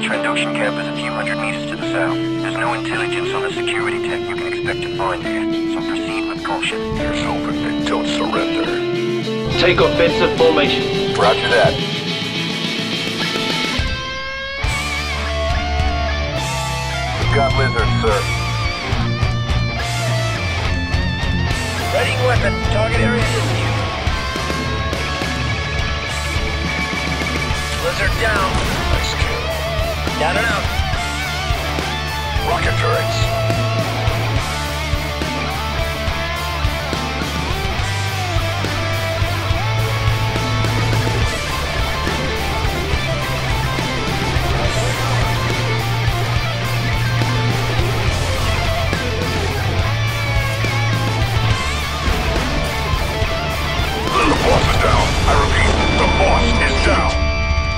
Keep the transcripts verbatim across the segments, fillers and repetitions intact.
Trandoshan camp is a few hundred meters to the south. There's no intelligence on the security tech you can expect to find there, so proceed with caution. Here's hoping they don't surrender. Take offensive formation. Roger that. We've got lizards, sir. Readying weapon. Target area is Lizard down. Nice kill. Down and out. Rocket turrets. The boss is down. I repeat, the boss is down.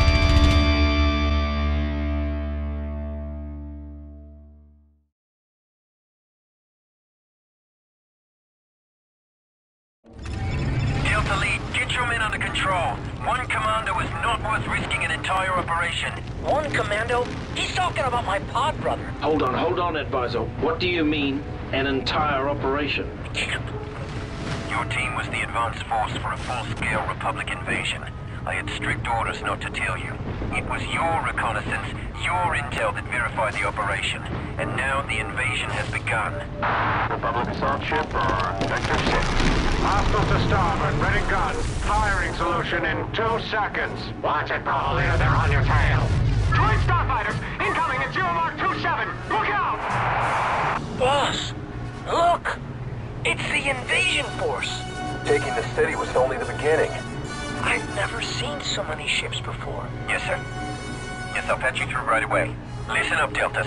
Delta Lead, get your men under control. One commando is not worth risking an entire operation. One commando? He's talking about my pod brother. Hold on, hold on, Advisor. What do you mean, an entire operation? Your team was the advance force for a full-scale Republic invasion. I had strict orders not to tell you. It was your reconnaissance, your intel that verified the operation. And now the invasion has begun. Republic assault ship or Vector six. Hostile to starboard, ready gun. Firing solution in two seconds. Watch it, Paul. They're on your tail. Twin starfighters incoming at zero mark two seven. Look out! Boss, look! It's the invasion force. Taking the city was only the beginning. I've never seen so many ships before. Yes, sir. Yes, I'll patch you through right away. Listen up, Deltas.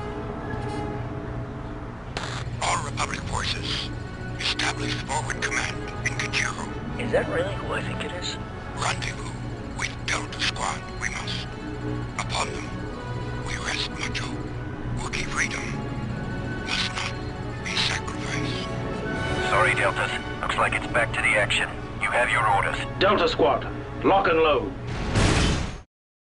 All Republic forces, establish forward command in Kajiro. Is that really who I think it is? Rendezvous with Delta Squad, we must. Upon them, we rest Macho. Wookiee freedom must not be sacrificed. Sorry, Deltas. Looks like it's back to the action. You have your orders. Delta Squad, lock and load.